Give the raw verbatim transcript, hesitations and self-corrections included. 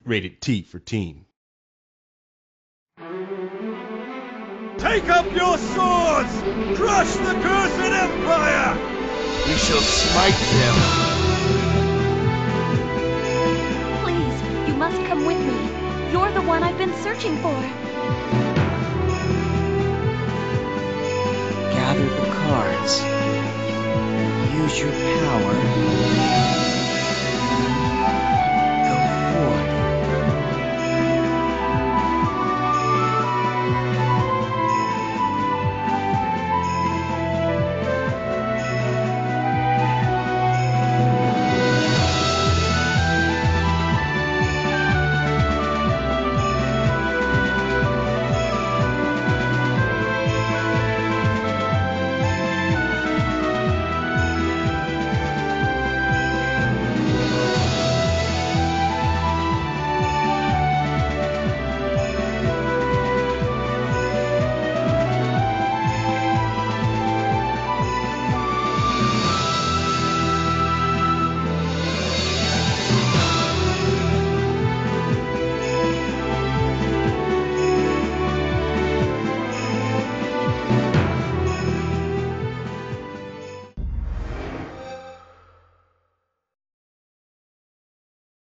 Rated T for teen. Take up your swords! Crush the cursed empire! We shall smite them. Please, you must come with me. You're the one I've been searching for. Gather the cards. Use your power.